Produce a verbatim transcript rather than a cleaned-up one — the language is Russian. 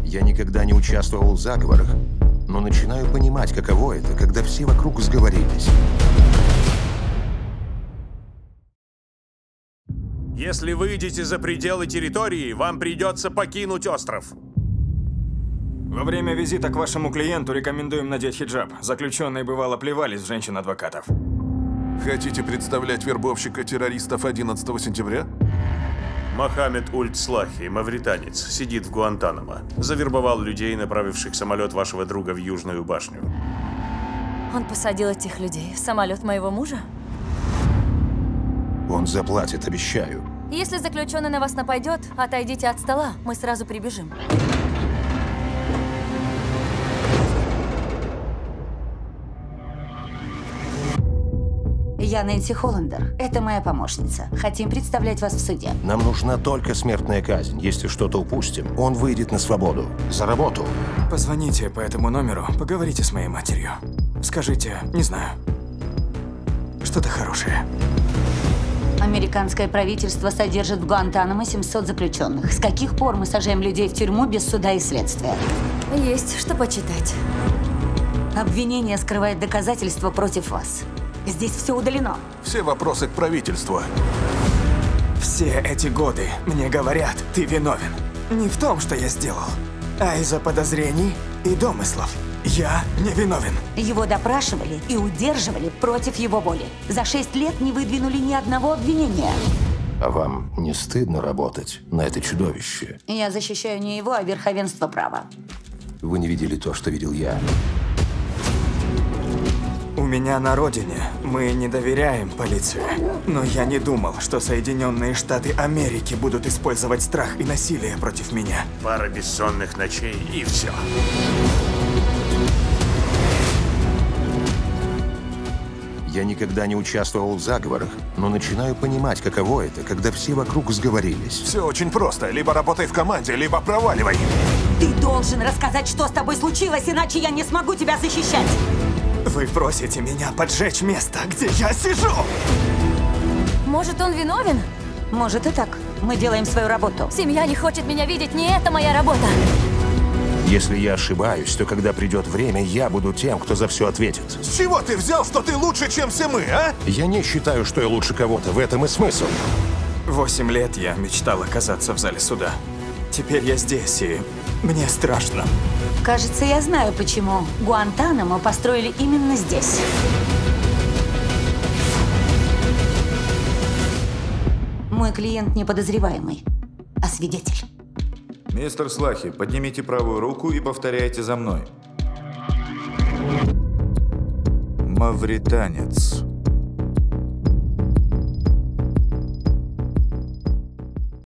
Я никогда не участвовал в заговорах, но начинаю понимать, каково это, когда все вокруг сговорились. Если выйдете за пределы территории, вам придется покинуть остров. Во время визита к вашему клиенту рекомендуем надеть хиджаб. Заключенные бывало плевались в женщин-адвокатов. Хотите представлять вербовщика террористов одиннадцатого сентября? Мохаммед Ульт-Слахи, мавританец, сидит в Гуантанамо. Завербовал людей, направивших самолет вашего друга в Южную башню. Он посадил этих людей в самолет моего мужа? Он заплатит, обещаю. Если заключенный на вас нападет, отойдите от стола, мы сразу прибежим. Я Нэнси Холландер. Это моя помощница. Хотим представлять вас в суде. Нам нужна только смертная казнь. Если что-то упустим, он выйдет на свободу. За работу. Позвоните по этому номеру, поговорите с моей матерью. Скажите, не знаю, что-то хорошее. Американское правительство содержит в Гуантанамо семьсот заключенных. С каких пор мы сажаем людей в тюрьму без суда и следствия? Есть что почитать. Обвинение скрывает доказательства против вас. Здесь все удалено. Все вопросы к правительству. Все эти годы мне говорят, ты виновен. Не в том, что я сделал, а из-за подозрений и домыслов. Я не виновен. Его допрашивали и удерживали против его воли. За шесть лет не выдвинули ни одного обвинения. А вам не стыдно работать на это чудовище? Я защищаю не его, а верховенство права. Вы не видели то, что видел я. У меня на родине мы не доверяем полиции. Но я не думал, что Соединенные Штаты Америки будут использовать страх и насилие против меня. Пара бессонных ночей и все. Я никогда не участвовал в заговорах, но начинаю понимать, каково это, когда все вокруг сговорились. Все очень просто. Либо работай в команде, либо проваливай. Ты должен рассказать, что с тобой случилось, иначе я не смогу тебя защищать. Вы просите меня поджечь место, где я сижу! Может, он виновен? Может и так. Мы делаем свою работу. Семья не хочет меня видеть, не это моя работа. Если я ошибаюсь, то когда придет время, я буду тем, кто за все ответит. С чего ты взял, что ты лучше, чем все мы, а? Я не считаю, что я лучше кого-то. В этом и смысл. Восемь лет я мечтал оказаться в зале суда. Теперь я здесь, и мне страшно. Кажется, я знаю, почему Гуантанамо построили именно здесь. Мой клиент не подозреваемый, а свидетель. Мистер Слахи, поднимите правую руку и повторяйте за мной. Мавританец.